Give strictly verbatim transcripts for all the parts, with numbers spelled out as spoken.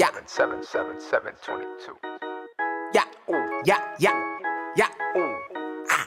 Yeah. seven seven seven twenty-two. Yeah, ooh, yeah, yeah, yeah, ooh, ah,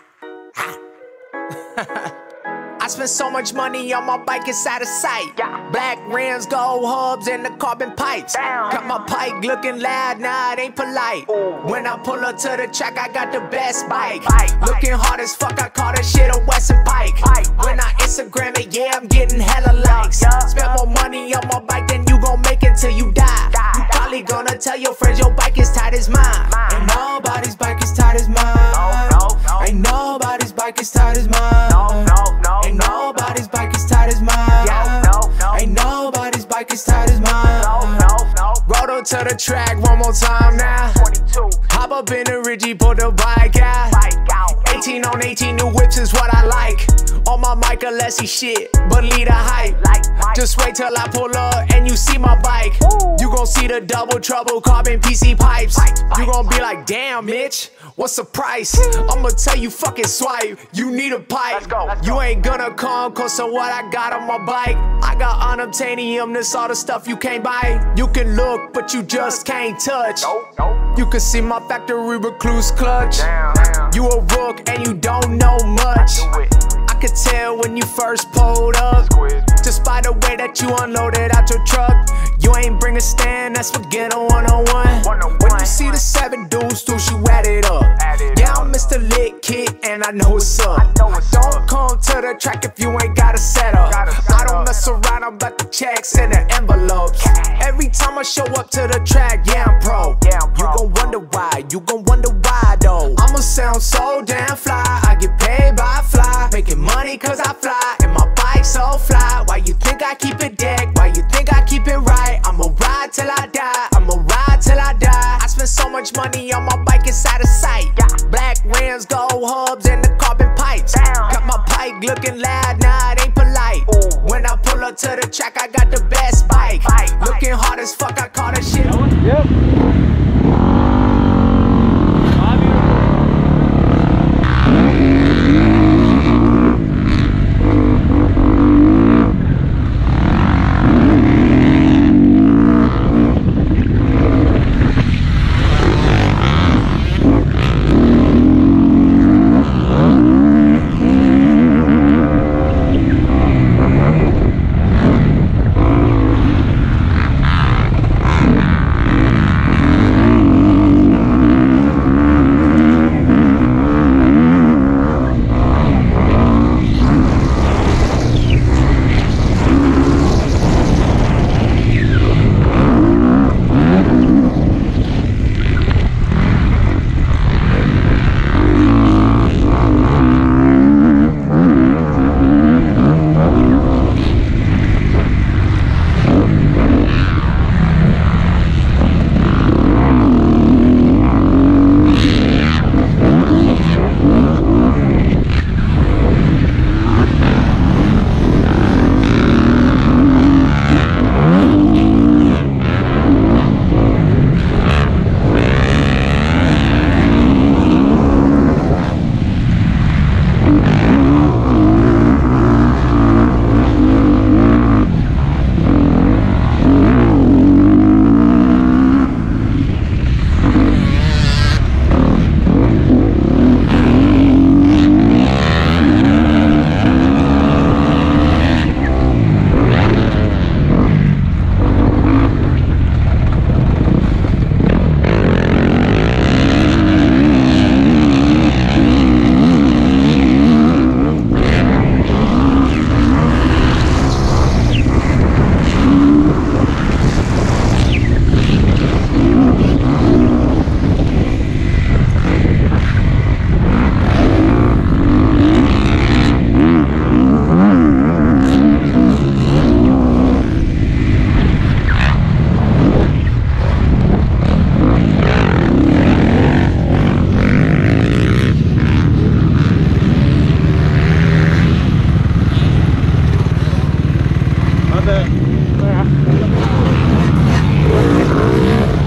ah. I spent so much money on my bike, it's out of sight. Yeah. Black rims, gold hubs, and the carbon pipes. Damn. Got my bike looking loud, nah, it ain't polite. Ooh. When I pull up to the track, I got the best bike. Bike, bike. Looking hard as fuck, I call that shit a Western Pike. Bike, When I bike. Instagram it, yeah, I'm getting hella likes. Yeah. Spend more money on my bike than you gon' make until you die. Die. You probably gonna tell your friends your bike is tight as mine. Mine. Ain't nobody's bike is tight as mine. No, no, no. Ain't nobody's bike is tight as mine. No, no, no. Ain't no, nobody's bike is tight as mine. Yeah, no, no. Ain't nobody's bike is tight as mine. No, no, no. Roll up to the track one more time now. twenty-two. Hop up in the Ridgy, pull the bike out. Bike out. eighteen on eighteen, new whips is what I like. On my Michael Lessie shit, but lead a hype. Like Mike. Just wait till I pull up and you see my bike. Woo. You gon' see the double trouble carbon P C pipes. Pipe, You pipe, gon' be like, damn, Mitch, what's the price? I'ma tell you, fucking swipe, you need a pipe. Let's go, let's you go. ain't gonna come close to what I got on my bike. I got unobtainium, this all the stuff you can't buy. You can look, but you just can't touch. No, no. You can see my factory recluse clutch. Down, down. You a rook and you don't know much. Do it. I could tell when you first pulled up, Squid. just by the way that you unloaded out your truck. You ain't bring a stand, that's forget a one-on-one. one-on-one. When you see the seven dudes, dudes, you add it up. Add it Yeah, up. I'm Mister Lit Kid, and I know what's up. I know what's Don't up. come to the track if you ain't got a setup. Got a I setup. don't mess around, I'm about the checks and the envelopes. Cash. Every time I show up to the track, yeah, I'm pro. Yeah, I'm pro. You gon' wonder why, you gon' wonder why though. I'ma sound so damn fly, I get paid by fly. Making money cause I fly, and my bike's so fly. Why you think I keep it decked? Why you think I keep it right? I'ma ride till I die, I'ma ride till I die. I spend so much money on my bike, it's out of sight. Yeah. Black rims, gold hubs, and the carbon pipes. Damn. Got my bike looking loud, nah, it ain't polite. Ooh. When I pull up to the track, I